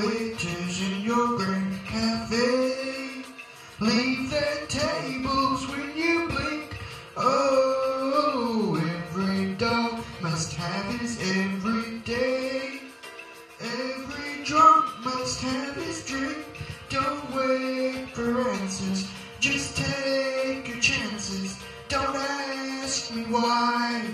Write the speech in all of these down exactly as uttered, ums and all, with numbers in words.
waiters in your grand cafe leave their tables when you blink. Oh, every dog must have his every day. Every drunk must have his drink. Don't wait for answers, just take your chances. Don't ask me why.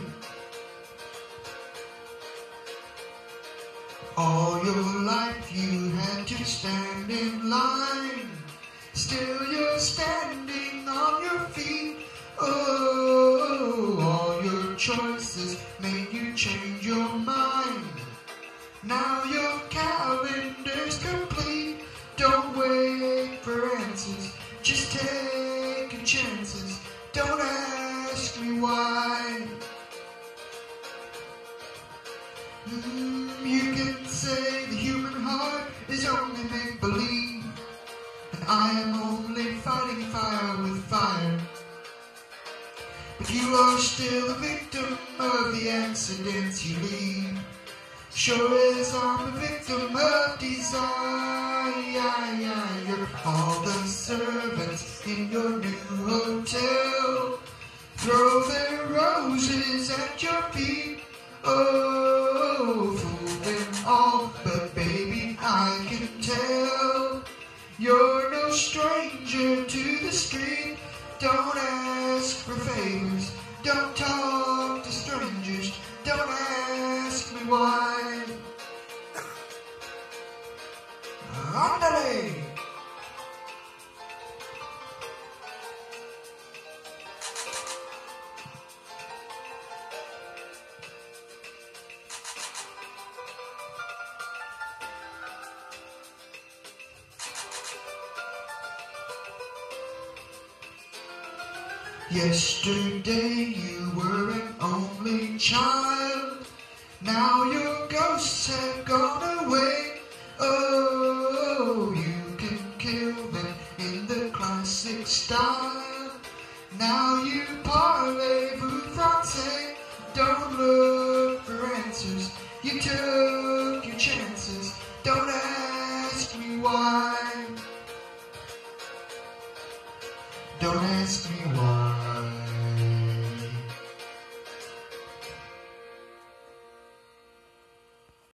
All your life you had to stand in line. Still you're standing on your feet. Oh, all your choices made you change your mind. Now your calendar's complete. Don't wait for answers, just take your chances. Don't ask me why. Mm, you can say the human heart is only make-believe, and I am only fighting fire with fire. But you are still a victim of the accidents you leave. Sure as I'm a victim of desire. All the servants in your new hotel throw their roses at your feet. Oh, fool them all, but baby, I can tell you're no stranger to the street. Don't ask for favors, don't talk to strangers, don't ask me why. Andale! Yesterday you were an only child. Now your ghosts have gone